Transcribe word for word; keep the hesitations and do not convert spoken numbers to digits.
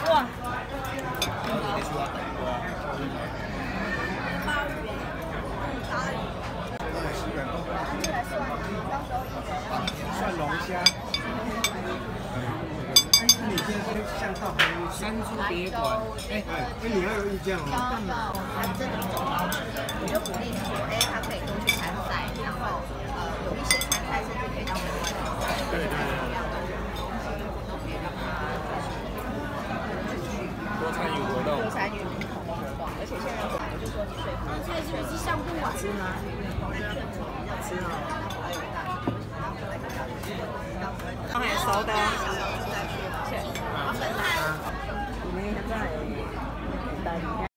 哇！ 蒜龙虾。哎，那你现在这个巷道还有山猪别馆，哎哎，哎，你要有意见哦。 他这种走高级的，我就鼓励你说，哎，他可以多去参赛，然后呃，有一些参赛甚至可以到国外去参赛，对对对，都可以让他多参与活动， 多参与不同的活动，而且现在我就说你说服菜是不是像不晚吃吗？ 要吃哦， 刚才熟的。 再去，谢谢。 你们现在。